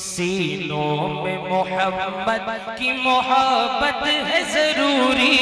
सीनों में मोहब्बत की मोहब्बत है जरूरी,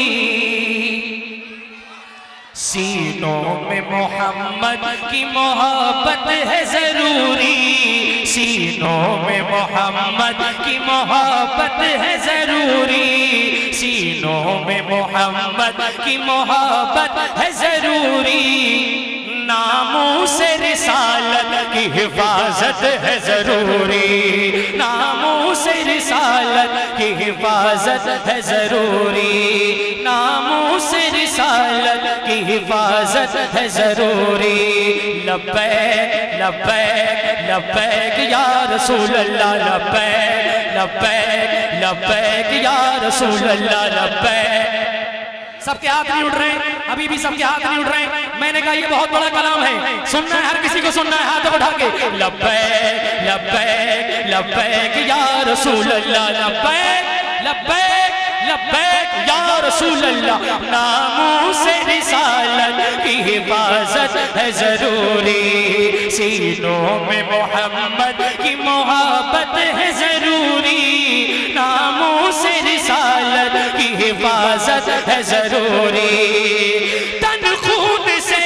सीनों में मोहम्मद की मोहब्बत है जरूरी, सीनों में मोहम्मद की मोहब्बत है जरूरी, सीनों में मोहम्मद की मोहब्बत है जरूरी। नामूस रिसालत की हिफाजत है जरूरी, नामूस रिसालत की हिफाजत है जरूरी, नामूस रिसालत की हिफाजत है जरूरी। लब्बैक लब्बैक लब्बैक या रसूल अल्लाह, लब्बैक लब्बैक लब्बैक या रसूल अल्लाह, लब्बैक। सबके हाथ नहीं उठ रहे, अभी भी सबके हाथ नहीं उठ रहे। मैंने कहा ये बहुत बड़ा कलाम है, सुनना है, हर किसी को सुनना है, हाथ उठा के। लब्बैक लब्बैक लब्बैक या रसूल अल्लाह, लब्बैक लब्बैक लब्बैक या रसूल अल्लाह। नामूस रिसालत की हिफाजत है जरूरी, सीनों में मोहम्मद की मोहब्बत है जरूरी, नामूस रिसालत की हिफाजत है जरूरी। तन खून से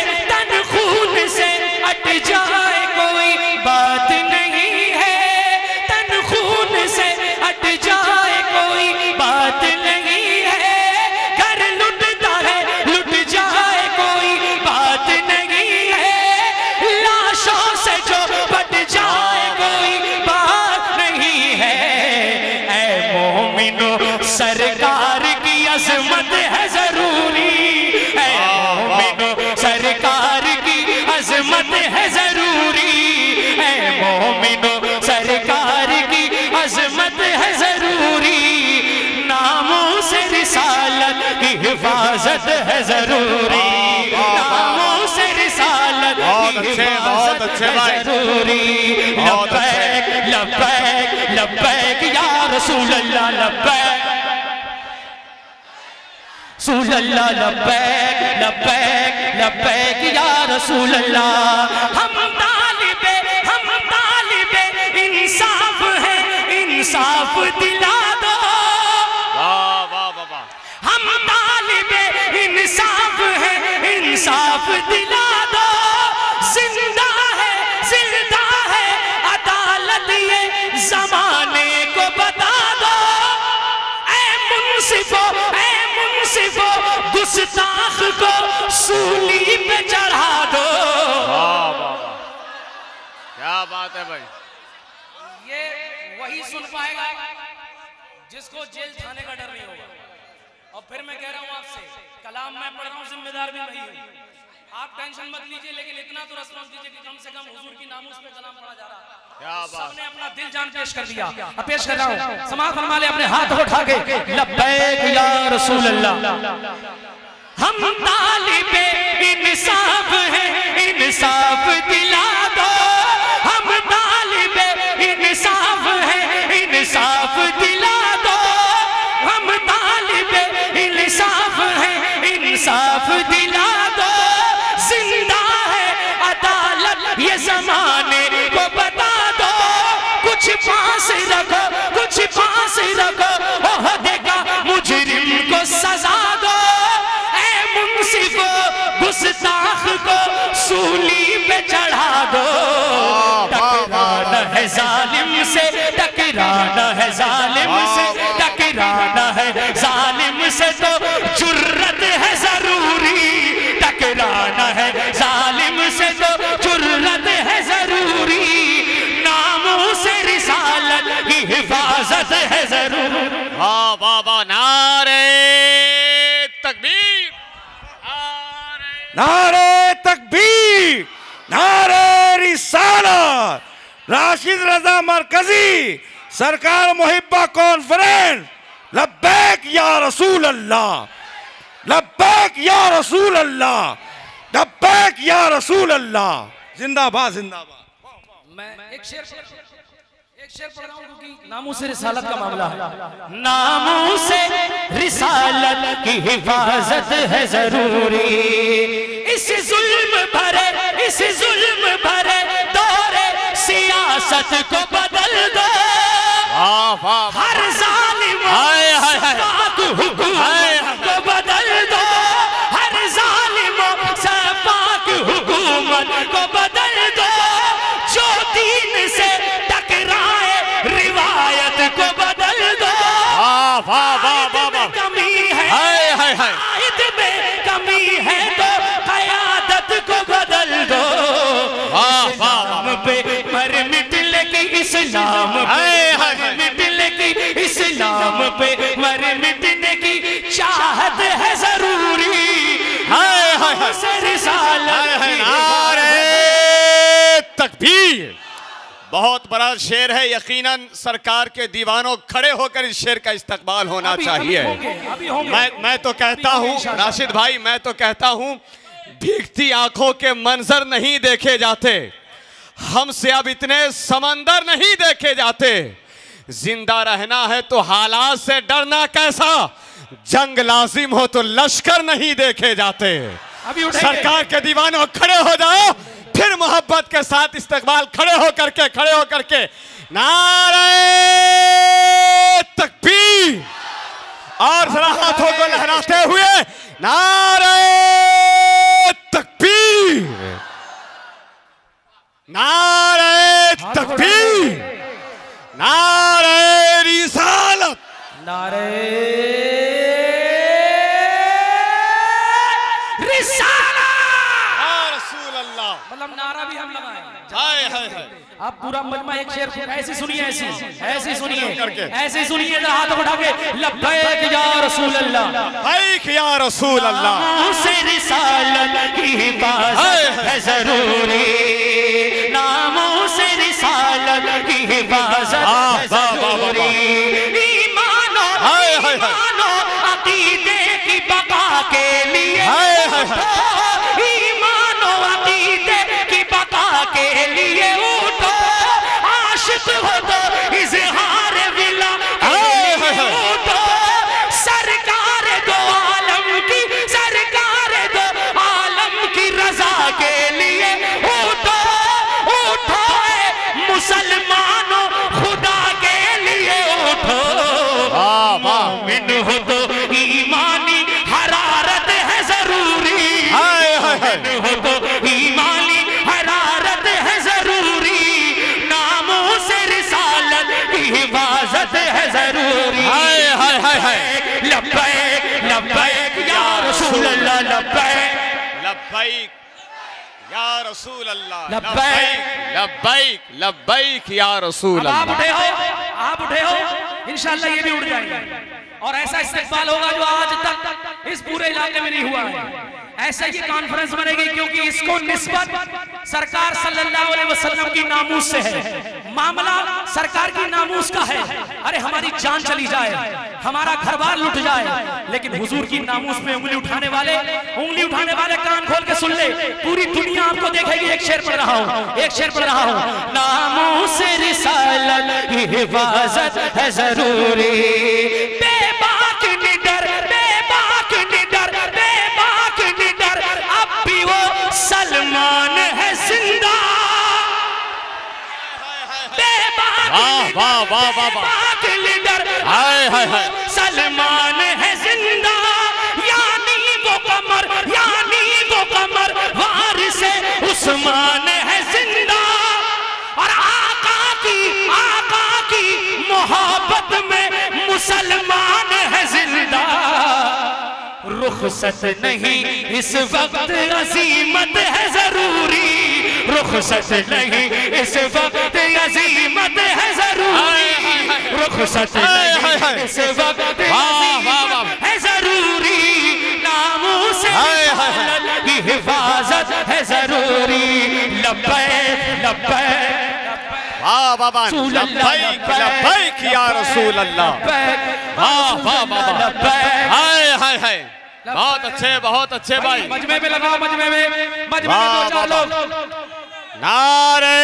अट जाए कोई बात नहीं है, तन खून से अट जाए कोई बात नहीं है, घर लुटता है लुट जाए कोई बात नहीं है, लाशों से जो बट जाए कोई बात नहीं है। ऐ मोमिनो सरकार की अजमत है जरूरी, ऐ मोमिनो सरकार की अजमत है जरूरी, ऐ मोमिनो सरकार की अजमत है जरूरी। नामूस रिसालत की हिफाजत है जरूरी, नामूस रिसालत की हिफाजत है जरूरी। लब्बैक लब्बैक लब्बैक या रसूल अल्लाह, लब्बैक रसूल अल्लाह, लब्बैक लब्बैक लब्बैक या रसूल अल्लाह। हम तालिबे इंसाफ है, इंसाफ दिला दो। वाह वाह वाह। हम तालिबे इंसाफ है, इंसाफ दिला दो। जिंदा है अदालत ये जमाने को बता दो। ऐ मुंसिफो गुस्ताख को सूली पे चढ़ा दो। क्या बात है भाई। ये वही सुन पाएगा जिसको जेल थाने का डर नहीं होगा। और फिर मैं कह रहा हूं आपसे, कलाम मैं पढ़ रहा हूं, जिम्मेदार भी वही हूं। आप टेंशन मत लीजिए, लेकिन इतना तो रेस्पॉन्स दीजिए कि कम से कम हुजूर की नामूस पे कलाम पढ़ा जा रहा है। क्या बात। सबने अपना दिल जान पेश कर दिया। अब पेश कर रहा हूं, समाअत फरमा ले अपने हाथ उठा के। लब्बैक या रसूल अल्लाह। हम तालिबे इंसाफ है, इंसाफ दिला दो। हम तालिबे इंसाफ है, इंसाफ दिला दो। हम तालिबे इंसाफ है, इंसाफ दिला दो। जिंदा है अदालत ये जमाने को बता दो। कुछ पास रखो, कुछ पास रखो, ओहदे का मुजरिम को सजा दो। गुस्ताख को सूली पे चढ़ा दो। टकराना है जालिम से, टकराना है जालिम से, टकराना है जालिम से तो जुर्रत है जरूरी। टकराना है जालिम से तो जुर्रत है जरूरी। नामूस रिसालत की हिफाजत है जरूरी। वाह वाह वाह। नारे तकबीर, नारे तकबीर, नारे रिसालत। राशिद रजा मरकजी सरकार मुहिब्बा कॉन्फ्रेंस। लब्बैक या रसूल अल्लाह, लब्बैक या रसूल अल्लाह, लब्बैक या रसूल अल्लाह। जिंदाबाद जिंदाबाद। मैं एक शेर पढ़ रहा हूं क्योंकि नामूस रिसालत का मामला है। नामूस रिसालत की हिफाजत है जरूरी। इस जुल्म भरे दौरे सिया सियासत को बदल दो, हर जालिम हुकूमत को बदल दो, हर जालिम सपाक हुकूमत को बदल दो, जो दीन से टकराए रिवायत को बदल दो। कमी है आयत में कमी है तो क़यादत को बदल दो। इस्लाम पे मर मिट लेके इस्लाम पे मर मिट लेके इस्लाम पे मर मिटने की चाहत है जरूरी। तकबीर। बहुत बड़ा शेर है, यकीनन सरकार के दीवानों खड़े होकर इस शेर का इस्तकबाल होना चाहिए। मैं तो कहता हूँ राशिद भाई, मैं तो कहता हूँ भीगती आंखों के मंजर नहीं देखे जाते, हमसे अब इतने समंदर नहीं देखे जाते। जिंदा रहना है तो हालात से डरना कैसा, जंग लाजिम हो तो लश्कर नहीं देखे जाते। सरकार के दीवानों खड़े हो जाओ, फिर मोहब्बत के साथ इस्तकबाल खड़े होकर के नारे तकबीर, और जरा हाथों को लहराते हुए नारे तकबीर, नारे तकबीर, नारे रिसालत, नारे रिसालत, या रसूल अल्लाह। मतलब नारा भी हम लगाए। आप पूरा मजमा एक शेर ऐसे सुनिए, ऐसे सुनिए, ऐसे सुनिए, हाथ उठा के लब्बैक या रसूल अल्लाह, लब्बैक या रसूल अल्लाह। से रिसालत की हिफाजत है जरूरी, नामों से रिसालत की हिफाजत है जरूरी। ईमानो अकीदे की बका के लिए, ईमानो अकीदे की बका के लिए उठो, आशिक हो तो इज़हार विला उठो, सरकार दो आलम की, सरकार दो आलम की रजा के लिए उठो, उठो मुसलमानों खुदा के लिए उठो। मोमिन हो तो ईमानी हरारत है जरूरी, मोमिन हो तो ईमानी हरारत है जरूरी, नामों से रिसालत की हिफाजत है जरूरी। लब्बैक लब्बैक या रसूल अल्लाह, लब्बैक लब्बैक या रसूल अल्लाह, लब्बैक लब्बैक लब्बैक या रसूल अल्लाह। आप उठे हो इंशाअल्लाह ये भी उठ जाएंगे, और ऐसा इस्तेमाल होगा जो आज तक इस पूरे इलाके में नहीं हुआ है। ऐसा ये कॉन्फ्रेंस बनेगी क्योंकि इसको निस्बत सरकार सल्लल्लाहु अलैहि वसल्लम की नामूस से है, मामला सरकार की नामूस का है। अरे हमारी जान चली जाए, हमारा घर बार लुट जाए, लेकिन हुजूर की नामूस पे उंगली उठाने वाले कान खोल के सुन ले, पूरी दुनिया आपको देखेगी। एक शेर पढ़ रहा हूँ, नामूस रिसालत की हिफाजत है जरूरी, बेबाक निडर, बेबाक निडर, बेबाक निडर, अब भी वो सलमान है जिंदा। बेबाक लीडर सलमान है जिंदा, यानी वो कमर वारिस उस्मान है जिंदा। और आका की मोहब्बत में मुसलमान है जिंदा। रुखसत नहीं इस वक्त अजीमत है जरूरी, रुखसत नहीं इस वक्त अजीमत है जरूरी, रुखसत नहीं इस वक्त है जरूरी, नामों से की हिफाजत है जरूरी। लब्बैक लब्बैक वाह बाबा, लब्बैक लब्बैक या रसूल अल्लाह। वाह वाह बाबा, हाय बहुत अच्छे भाई। मजमे में लगाओ, मजमे में दो चार लोग। नारे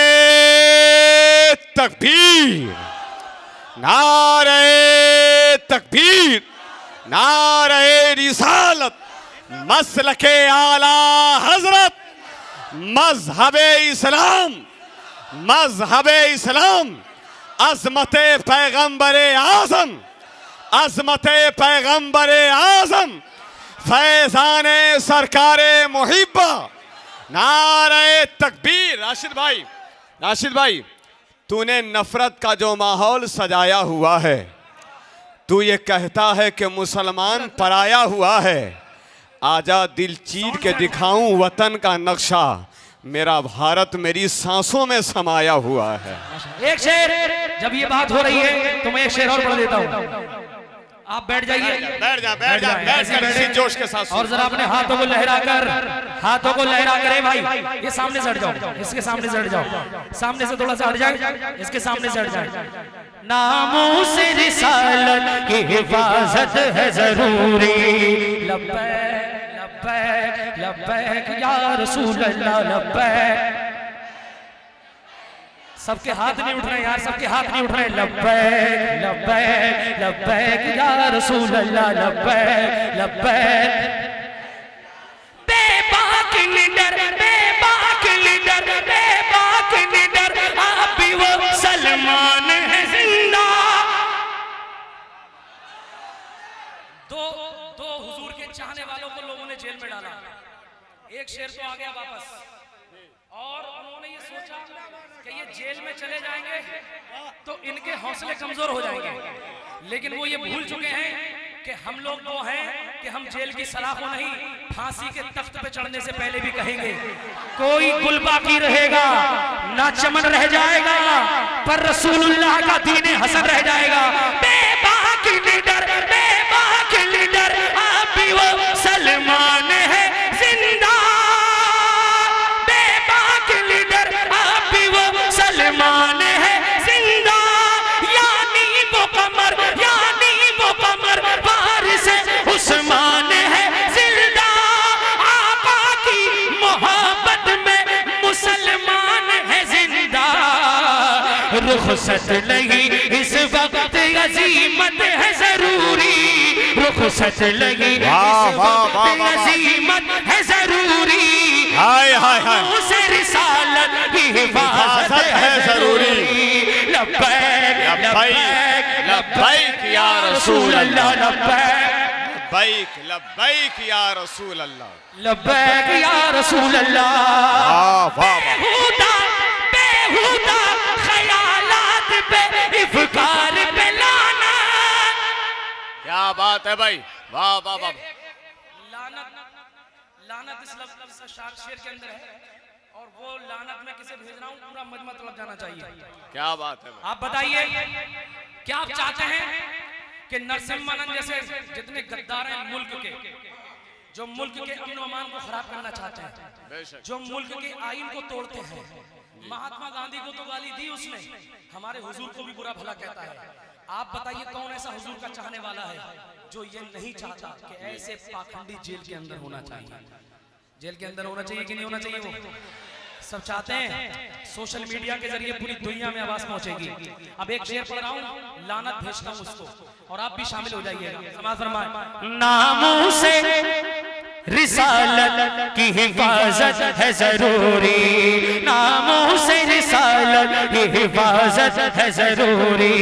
तकबीर, नारे तकबीर, नारे रिसालत, मसलके आला हजरत, मजहबे इस्लाम, मजहब इस्लाम, अजमत पैगंबर आजम, अजमत पैगंबर आजम, फैजान सरकार मुहिब्बा, नारे तकबीर। राशिद भाई, तूने नफरत का जो माहौल सजाया हुआ है, तू ये कहता है कि मुसलमान पराया हुआ है। आजा दिल चीर के दिखाऊं वतन का नक्शा, मेरा भारत मेरी सांसों में समाया हुआ है। एक शेर, जब ये बात हो रही है तो मैं एक शेर और पढ़ देता हूँ। आप बैठ जाइए, बैठ जा जोश के साथ। और जरा अपने हाथों को लहरा कर भाई, ये सामने से हट जाओ, इसके सामने से हट जाओ, सामने से थोड़ा सा हट जाए, इसके सामने से हट जाए। नामूस रिसालत की हिफाजत है जरूरी, लब्बैक लब्बैक लब्बैक या रसूल अल्लाह लब्बैक। सबके हाथ नहीं उठ रहे यार, सबके हाथ नहीं उठ रहे। लब्बैक लब्बैक लब्बैक या रसूल अल्लाह लब्बैक लब्बैक। बेबाक लीडर, बेबाक लीडर, बेबाक लीडर, आप भी वो सलमान है जिंदा। दो हुजूर के चाहने वालों को लोगों ने जेल में डाला। एक शेर तो आ गया वापस, और उन्होंने ये सोचा कि ये जेल में चले जाएंगे तो इनके हौसले कमजोर हो जाएंगे, लेकिन वो ये भूल चुके हैं कि हम लोग वो हैं कि हम जेल की सलाह को नहीं, फांसी के तख्त पे चढ़ने से पहले भी कहेंगे कोई गुल बाकी रहेगा ना चमन रह जाएगा, पर रसूलुल्लाह का दीन हसन रह जाएगा। बेबाक लीडर, बेबाक लीडर, आप भी वो सलमान है जिंदा। बेबाक लीडर, आप भी वो सलमान है जिंदा। यानी वो कमर, यानी वो कमर, वारिस उस्मान है जिंदा। आका की मोहब्बत में मुसलमान है जिंदा। रुखसत नहीं इस वक्त अजीमत है जरूरी, रुखसत लगी इस वक्त अजीमत है जरूरी। हाय हाय हाय, उसे रिसालत की हिफाजत है जरूरी। लब्बैक लब्बैक लब्बैक या रसूल अल्लाह, लब्बैक लब्बैक लब्बैक या रसूल अल्लाह, लब्बैक या रसूल अल्लाह। बेहुदा बेहुदा ख्यालात पे इफ़कार पे लाना। क्या बात है भाई, वाह वाह वाह। लानत इस लफ्ज़ शेर के अंदर है, और वो लानत में किसे भेज रहा हूँ पूरा मतलब जाना चाहिए। क्या बात है भाई। आप बताइए, क्या आप चाहते हैं कि नरसिम्हानंद जैसे जितने गद्दार हैं मुल्क के, जो मुल्क के अमन व अमान को खराब करना चाहते हैं, जो मुल्क के आईन को तोड़ते हैं, महात्मा गांधी को तो गाली दी उसने, हमारे हुजूर को भी बुरा भला कहता है। आप बताइए कौन ऐसा हुजूर का चाहने वाला है जो ये नहीं चाहता कि ऐसे पाखंडी जेल के अंदर होना चाहिए? जेल के अंदर होना चाहिए कि नहीं होना चाहिए? वो सब चाहते हैं। सोशल मीडिया के जरिए पूरी दुनिया में आवाज पहुंचेगी। अब एक शेर पढ़ रहा हूँ, लानत भेजता हूँ उसको, और आप भी शामिल हो जाइएगा। समाज फरमाए, नामों से रिसालत की हिफाजत है जरूरी, नामों से रिसालत की हिफाजत है जरूरी।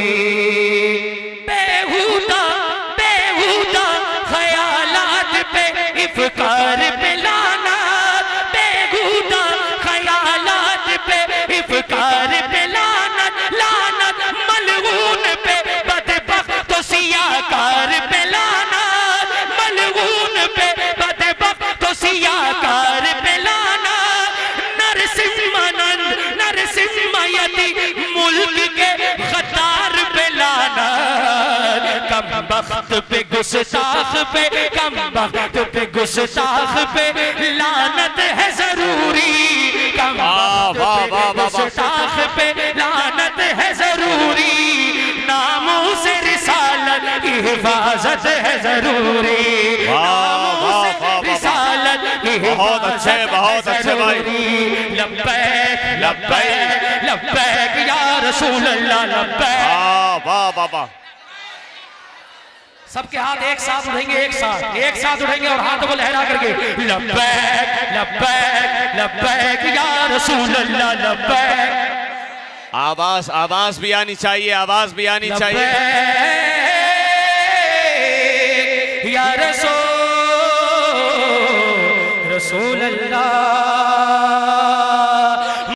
बेहुदा बेहुदा ख्यालात पे इफ़कार पे लाना, बेहुदा ख्यालात पे इफ़कार पे लानत, लानत मलऊन पे बदबख्त सियाकार पे लानत, मलऊन पे बदबख्त सियाकार पे लानत। नरसिम्हानंद नरसिम्हायती मुल्क के गद्दार पे लानत, कम बख्त पे गुस्ताख पे, कम बख्त पे गुस्ताख पे लानत है जरूरी, कम बख्त पे गुस्ताख पे लानत है जरूरी। नामों से रिसालत की हिफाजत है जरूरी, नामों से रिसालत की हिफाजत है जरूरी। बहुत अच्छे भाई। लब्बैक लब्बैक लब्बैक या रसूल अल्लाह, लब्बैक। वाह वाह वाह। सबके हाथ एक साथ उठेंगे, एक साथ उठेंगे और हाथों को लहरा करके लब्बैक लब्बैक लब्बैक या रसूल अल्लाह, लब्बैक। आवाज आवाज भी आनी चाहिए, आवाज भी आनी चाहिए। या रसूल अल्लाह